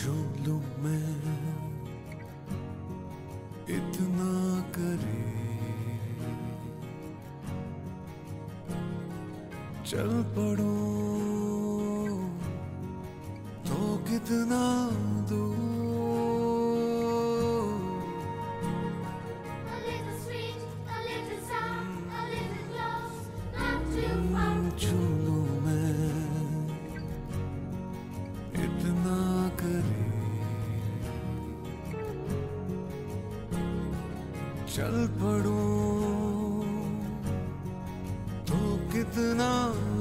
छू लूं मैं इतना करे, चल पड़ो तो कितना दूर, छू लूं मैं इतना करे, चल पड़ो तो कितना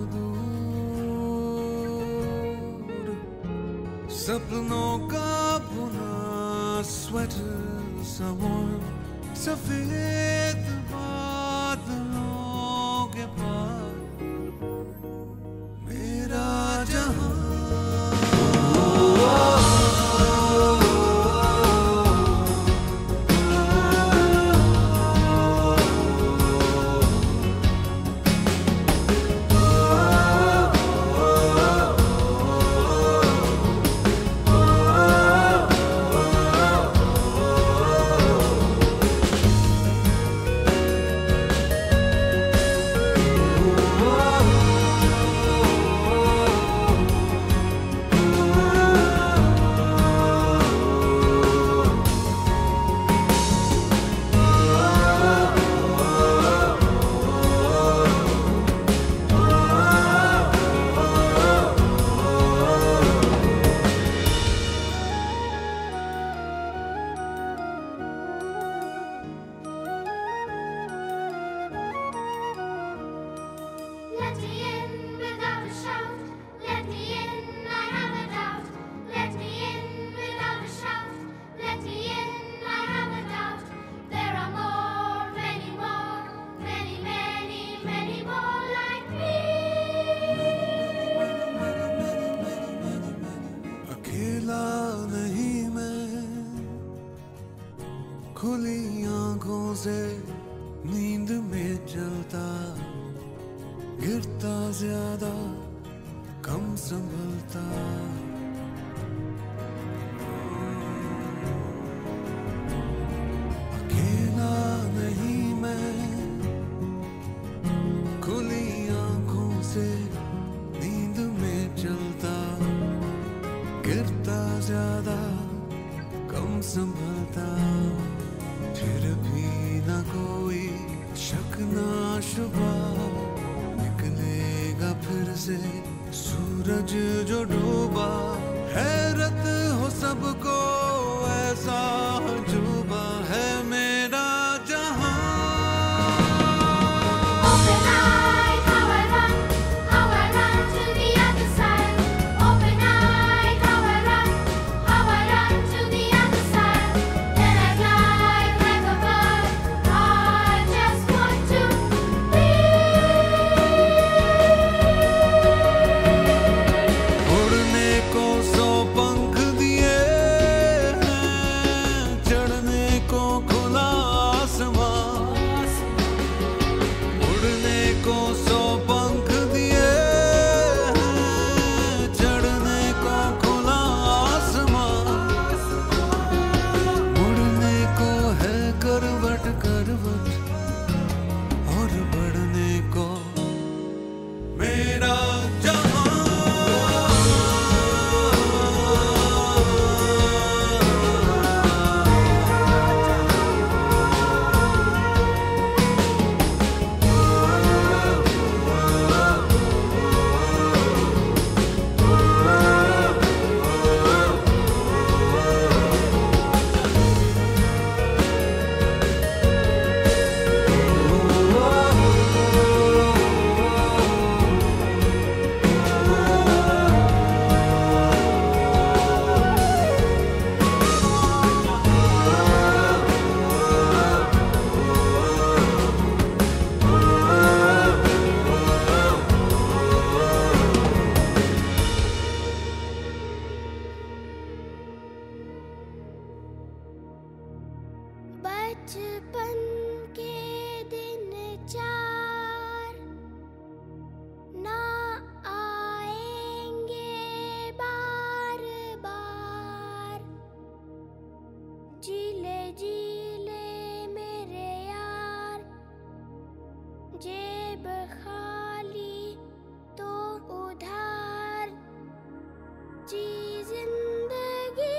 दूर, सपनों का बुना स्वेटर समोर सफेद बादलों के पार मेरा जहां। खुली आंखों से नींद में चलता, गिरता ज्यादा कम संभलता, अकेला नहीं मैं, खुली आंखों से नींद में चलता, गिरता ज्यादा कम संभलता, फिर भी न कोई शक ना शुबा, निकलेगा फिर से सूरज जो डूबा, हैरत हो सबको ऐसा जुबा है मेरा जहां। बचपन के दिन चार ना आएंगे बार बार। जी ले मेरे यार, जेब खाली तो उधार जी जिंदगी।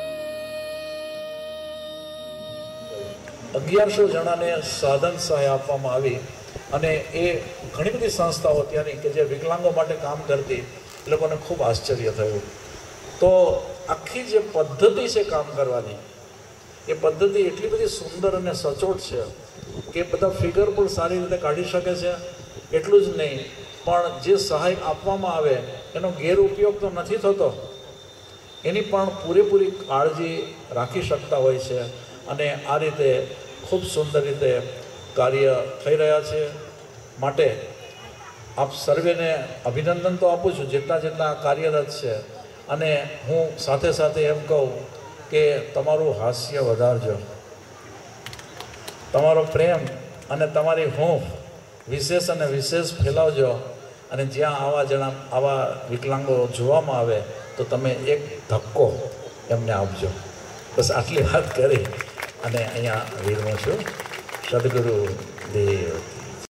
1100 જણાને સાધન સહાય આપવામાં આવી અને એ ઘણી બધી સંસ્થાઓ ત્યાંની કે જે વિકલાંગો માટે કામ કરતી, એ લોકોને ખૂબ આશ્ચર્ય થયું. તો આખી જે પદ્ધતિ છે કામ કરવાની, એ પદ્ધતિ એટલી બધી સુંદર અને સચોટ છે કે બધા ફિગર પણ સારી રીતે કાઢી શકે છે. એટલું જ નહીં, પણ જે સહાય આપવામાં આવે એનો ગેરઉપયોગ તો નથી થતો, એની પણ પૂરેપૂરી કાળજી રાખી શકતા હોય છે. અને આ રીતે ખૂબ સુંદર રીતે કાર્ય થઈ રહ્યા છે. માટે આપ સર્વેને અભિનંદન તો આપું છું જેટલા કાર્યરત છે. અને હું સાથે સાથે એમ કહું કે તમારું હાસ્ય વધારજો, તમારો પ્રેમ અને તમારી હૂંફ વિશેષ અને વિશેષ ફેલાવજો. અને જ્યાં આવા વિકલાંગો જોવામાં આવે તો તમે એક ધક્કો એમને આપજો. બસ આટલી વાત કરી અને અહીંયા વિરમું છું. સદગુરુ દેવ.